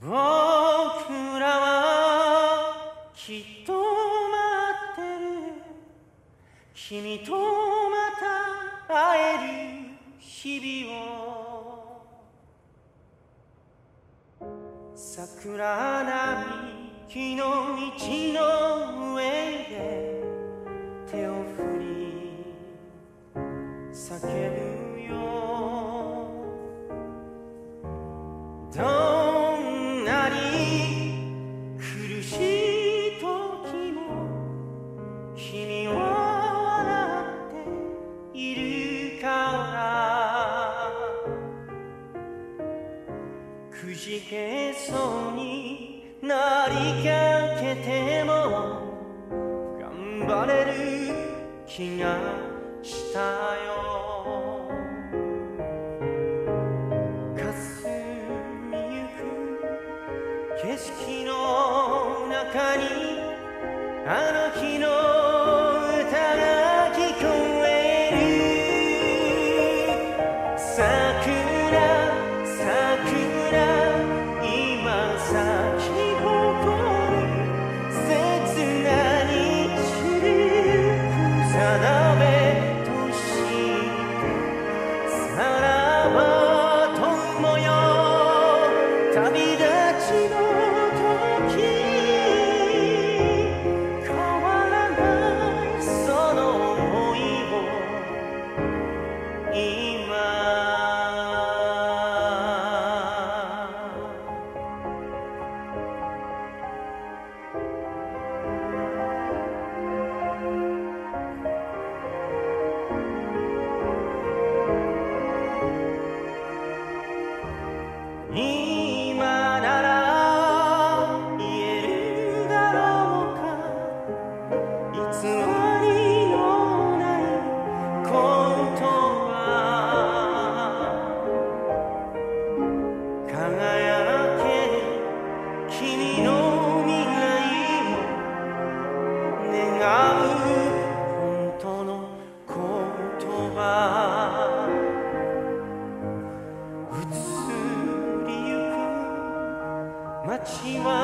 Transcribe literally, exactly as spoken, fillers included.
僕らはきっと待ってる、君とまた会える日々を。桜並木の道の上で手を振り叫ぶよ。どんなに苦しい時も君は笑っているから。くじけそうになりかけても頑張れる気がしたよ。景色の中にあの日の歌が聞こえる。桜桜今咲き誇る切なに散る定めとしてさらば友よ旅立ちの今なら言えるだろうか、偽りのないことは。輝ける君の未来を願う本当の言葉。街は